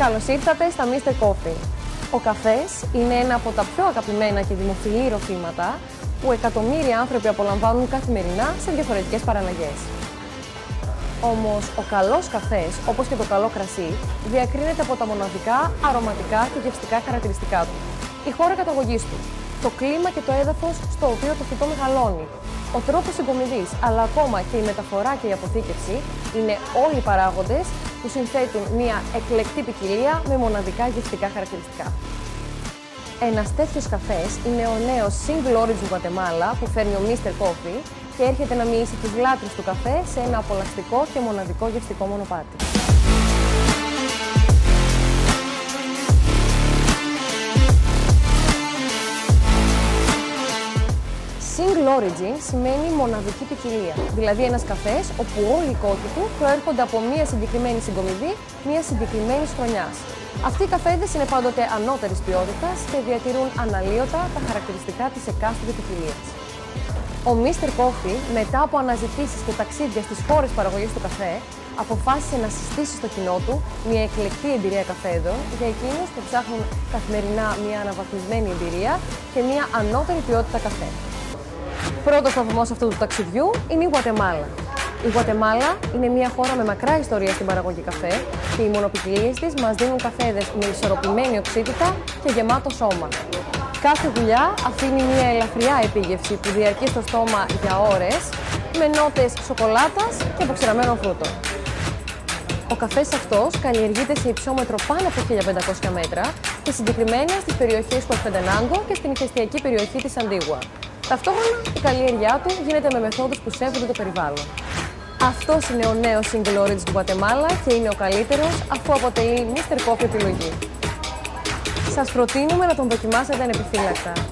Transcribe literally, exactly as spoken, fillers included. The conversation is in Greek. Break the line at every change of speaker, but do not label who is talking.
Καλώς ήρθατε στα μίστερ Coffee. Ο καφές είναι ένα από τα πιο αγαπημένα και δημοφιλή ροφήματα που εκατομμύρια άνθρωποι απολαμβάνουν καθημερινά σε διαφορετικές παραλλαγές. Όμως, ο καλός καφές, όπως και το καλό κρασί, διακρίνεται από τα μοναδικά αρωματικά και γευστικά χαρακτηριστικά του. Η χώρα καταγωγής του, το κλίμα και το έδαφος στο οποίο το φυτό μεγαλώνει, ο τρόπος συγκομιδής, αλλά ακόμα και η μεταφορά και η αποθήκευση είναι όλοι οι παράγοντες που συνθέτουν μια εκλεκτή ποικιλία με μοναδικά γευστικά χαρακτηριστικά. Ένας τέτοιος καφές είναι ο νέος Single Origin Guatemala που φέρνει ο μίστερ Coffee και έρχεται να μοιήσει τους λάτρεις του καφέ σε ένα απολαυστικό και μοναδικό γευστικό μονοπάτι. Single Origin σημαίνει μοναδική ποικιλία, δηλαδή ένας καφές όπου όλοι οι κόκκι του προέρχονται από μία συγκεκριμένη συγκομιδή, μία συγκεκριμένη χρονιάς. Αυτοί οι καφέδες είναι πάντοτε ανώτερης ποιότητας και διατηρούν αναλύωτα τα χαρακτηριστικά της εκάστοτε ποικιλίας. Ο μίστερ Coffee, μετά από αναζητήσεις και ταξίδια στις χώρες παραγωγής του καφέ, αποφάσισε να συστήσει στο κοινό του μια εκλεκτή εμπειρία καφέδων για εκείνους που ψάχνουν καθημερινά μια αναβαθμισμένη εμπειρία και μια ανώτερη ποιότητα καφέ. Πρώτος σταθμός αυτού του ταξιδιού είναι η Γουατεμάλα. Η Γουατεμάλα είναι μια χώρα με μακρά ιστορία στην παραγωγή καφέ και οι μονοποικιλίες της μας δίνουν καφέδες με ισορροπημένη οξύτητα και γεμάτο σώμα. Κάθε δουλειά αφήνει μια ελαφριά επίγευση που διαρκεί στο στόμα για ώρες με νότες σοκολάτας και αποξηραμένων φρούτων. Ο καφές αυτός καλλιεργείται σε υψόμετρο πάνω από χίλια πεντακόσια μέτρα και συγκεκριμένα στις περιοχές Χουασπεντενάγκο και στην ηφαιστειακή περιοχή της Αντίγουα. Ταυτόχρονα, η καλλιέργειά του γίνεται με μεθόδους που σέβονται το περιβάλλον. Αυτός είναι ο νέος Single Origin του Guatemala και είναι ο καλύτερος αφού αποτελεί μίστερ Coffee επιλογή. Σας προτείνουμε να τον δοκιμάσετε ανεπιφύλακτα.